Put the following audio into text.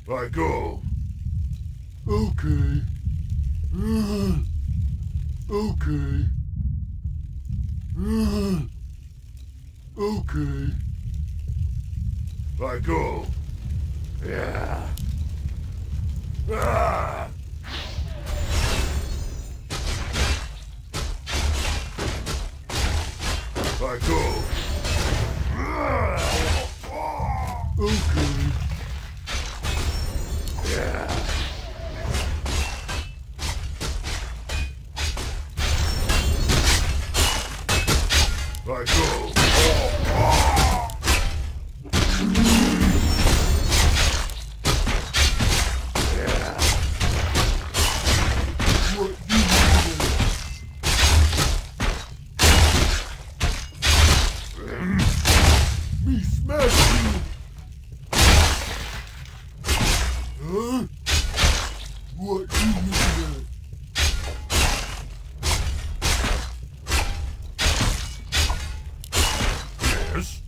I go. Okay. Okay. Okay. I go. Yeah. Ah! I go. Okay. Yeah. I go. Yeah. What you want? Me smash you! Huh? What you looking at? Yes.